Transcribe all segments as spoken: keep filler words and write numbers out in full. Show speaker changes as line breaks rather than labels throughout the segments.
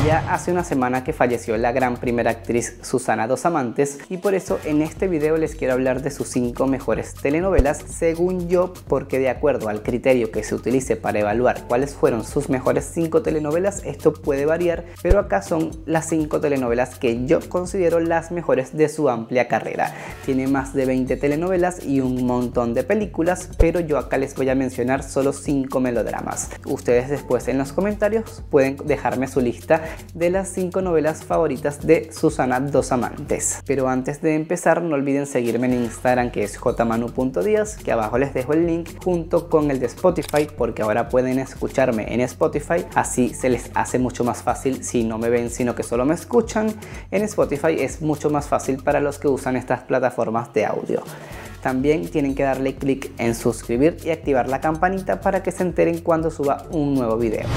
Ya hace una semana que falleció la gran primera actriz Susana Dos Amantes y por eso en este video les quiero hablar de sus cinco mejores telenovelas según yo, porque de acuerdo al criterio que se utilice para evaluar cuáles fueron sus mejores cinco telenovelas, esto puede variar, pero acá son las cinco telenovelas que yo considero las mejores de su amplia carrera. Tiene más de veinte telenovelas y un montón de películas, pero yo acá les voy a mencionar solo cinco melodramas. Ustedes después en los comentarios pueden dejarme su lista de las cinco novelas favoritas de Susana Dos Amantes. Pero antes de empezar, no olviden seguirme en Instagram, que es j manu punto díaz, que abajo les dejo el link junto con el de Spotify, porque ahora pueden escucharme en Spotify, así se les hace mucho más fácil si no me ven sino que solo me escuchan. En Spotify es mucho más fácil para los que usan estas plataformas de audio. También tienen que darle clic en suscribir y activar la campanita para que se enteren cuando suba un nuevo video.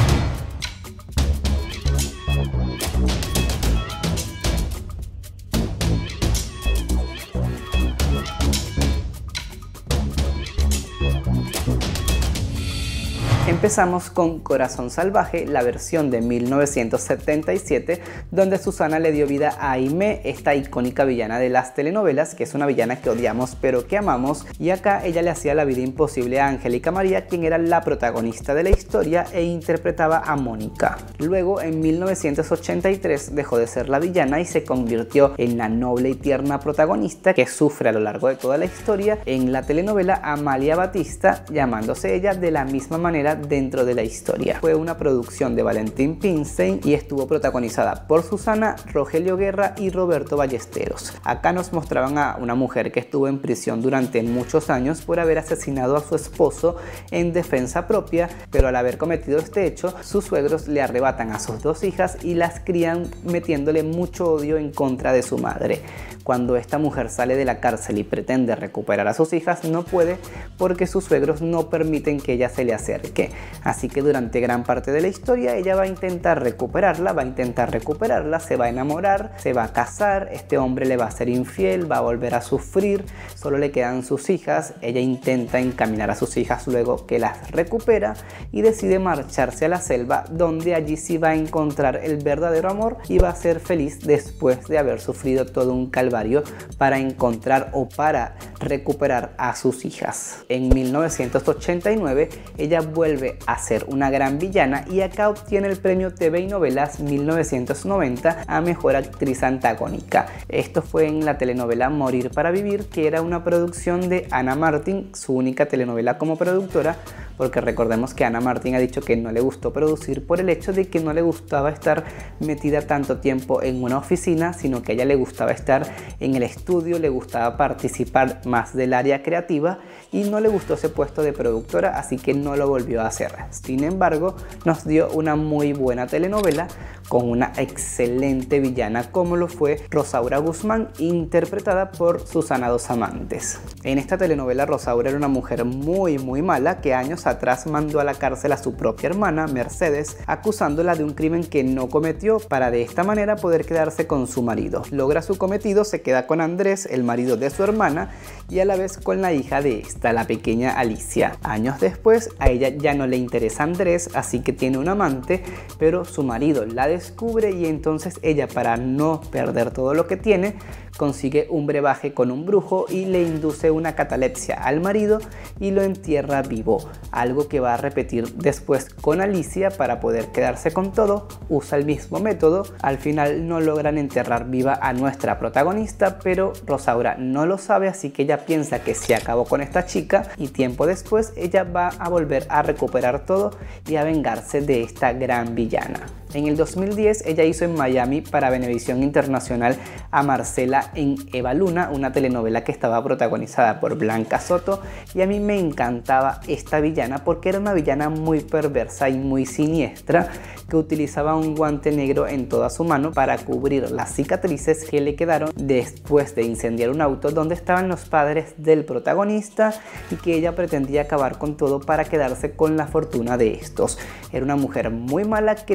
Empezamos con Corazón Salvaje, la versión de mil novecientos setenta y siete, donde Susana le dio vida a Aimee, esta icónica villana de las telenovelas, que es una villana que odiamos pero que amamos, y acá ella le hacía la vida imposible a Angélica María, quien era la protagonista de la historia e interpretaba a Mónica. Luego, en mil novecientos ochenta y tres, dejó de ser la villana y se convirtió en la noble y tierna protagonista que sufre a lo largo de toda la historia en la telenovela Amalia Batista, llamándose ella de la misma manera dentro de la historia. Fue una producción de Valentín Pimstein y estuvo protagonizada por Susana, Rogelio Guerra y Roberto Ballesteros. Acá nos mostraban a una mujer que estuvo en prisión durante muchos años por haber asesinado a su esposo en defensa propia, pero al haber cometido este hecho, sus suegros le arrebatan a sus dos hijas y las crían metiéndole mucho odio en contra de su madre. Cuando esta mujer sale de la cárcel y pretende recuperar a sus hijas, no puede porque sus suegros no permiten que ella se le acerque. Así que durante gran parte de la historia ella va a intentar recuperarla, va a intentar recuperarla, se va a enamorar, se va a casar, este hombre le va a ser infiel, va a volver a sufrir, solo le quedan sus hijas, ella intenta encaminar a sus hijas luego que las recupera y decide marcharse a la selva, donde allí sí va a encontrar el verdadero amor y va a ser feliz después de haber sufrido todo un calvario para encontrar o para recuperar a sus hijas. En mil novecientos ochenta y nueve ella vuelve a ser una gran villana y acá obtiene el premio T V y Novelas mil novecientos noventa a Mejor Actriz Antagónica. Esto fue en la telenovela Morir para Vivir, que era una producción de Ana Martín, su única telenovela como productora, porque recordemos que Ana Martín ha dicho que no le gustó producir por el hecho de que no le gustaba estar metida tanto tiempo en una oficina, sino que a ella le gustaba estar en el estudio, le gustaba participar más del área creativa y no le gustó ese puesto de productora, así que no lo volvió a hacer. Sin embargo, nos dio una muy buena telenovela con una excelente villana como lo fue Rosaura Guzmán, interpretada por Susana Dos Amantes. En esta telenovela Rosaura era una mujer muy muy mala que años atrás mandó a la cárcel a su propia hermana Mercedes, acusándola de un crimen que no cometió para de esta manera poder quedarse con su marido. Logra su cometido, se queda con Andrés, el marido de su hermana, y a la vez con la hija de esta, la pequeña Alicia. Años después a ella ya no le interesa Andrés, así que tiene un amante, pero su marido la descubre y entonces ella, para no perder todo lo que tiene, consigue un brebaje con un brujo y le induce una catalepsia al marido y lo entierra vivo, algo que va a repetir después con Alicia para poder quedarse con todo. Usa el mismo método, al final no logran enterrar viva a nuestra protagonista, pero Rosaura no lo sabe, así que ella piensa que se acabó con esta chica y tiempo después ella va a volver a recuperar todo y a vengarse de esta gran villana. En el dos mil diez ella hizo en Miami para Venevisión Internacional a Marcela en Eva Luna, una telenovela que estaba protagonizada por Blanca Soto, y a mí me encantaba esta villana porque era una villana muy perversa y muy siniestra que utilizaba un guante negro en toda su mano para cubrir las cicatrices que le quedaron después de incendiar un auto donde estaban los padres del protagonista y que ella pretendía acabar con todo para quedarse con la fortuna de estos. Era una mujer muy mala que también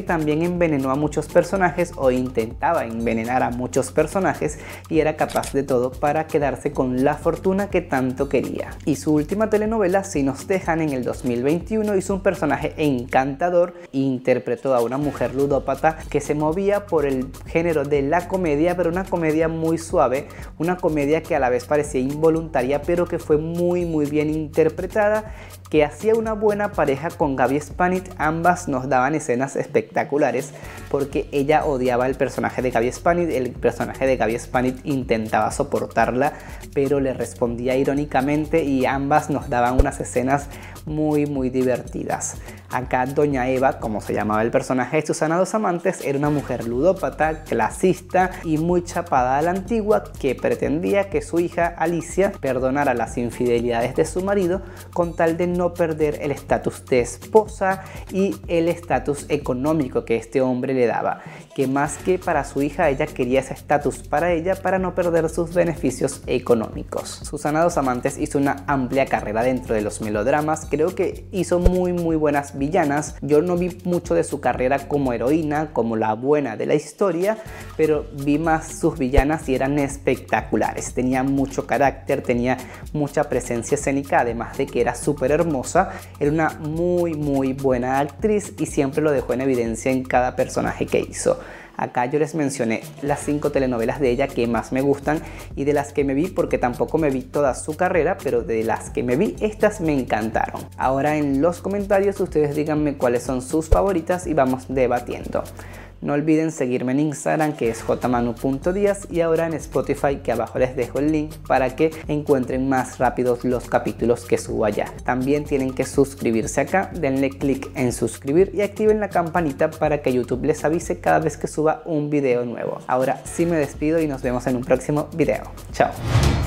envenenó a muchos personajes o intentaba envenenar a muchos personajes y era capaz de todo para quedarse con la fortuna que tanto quería. Y su última telenovela, Si nos dejan, en el dos mil veintiuno, hizo un personaje encantador e interpretó a una mujer ludópata que se movía por el género de la comedia, pero una comedia muy suave, una comedia que a la vez parecía involuntaria pero que fue muy muy bien interpretada, que hacía una buena pareja con Gaby Spanik. Ambas nos daban escenas espectaculares porque ella odiaba el personaje de Gaby Spanik, el personaje de Gaby Spanik intentaba soportarla pero le respondía irónicamente y ambas nos daban unas escenas muy muy divertidas. Acá Doña Eva, como se llamaba el personaje de Susana Dos Amantes, era una mujer ludópata, clasista y muy chapada a la antigua que pretendía que su hija Alicia perdonara las infidelidades de su marido con tal de no perder el estatus de esposa y el estatus económico que este hombre le daba, que más que para su hija ella quería ese estatus para ella para no perder sus beneficios económicos. Susana Dos Amantes hizo una amplia carrera dentro de los melodramas, creo que hizo muy muy buenas villanas. Yo no vi mucho de su carrera como heroína, como la buena de la historia, pero vi más sus villanas y eran espectaculares. Tenía mucho carácter, tenía mucha presencia escénica, además de que era súper hermosa. Era una muy muy buena actriz y siempre lo dejó en evidencia en cada personaje que hizo. Acá yo les mencioné las cinco telenovelas de ella que más me gustan y de las que me vi, porque tampoco me vi toda su carrera, pero de las que me vi, estas me encantaron. Ahora en los comentarios ustedes díganme cuáles son sus favoritas y vamos debatiendo. No olviden seguirme en Instagram, que es jmanu punto diaz, y ahora en Spotify, que abajo les dejo el link para que encuentren más rápidos los capítulos que subo allá. También tienen que suscribirse acá, denle clic en suscribir y activen la campanita para que YouTube les avise cada vez que suba un video nuevo. Ahora sí me despido y nos vemos en un próximo video. Chao.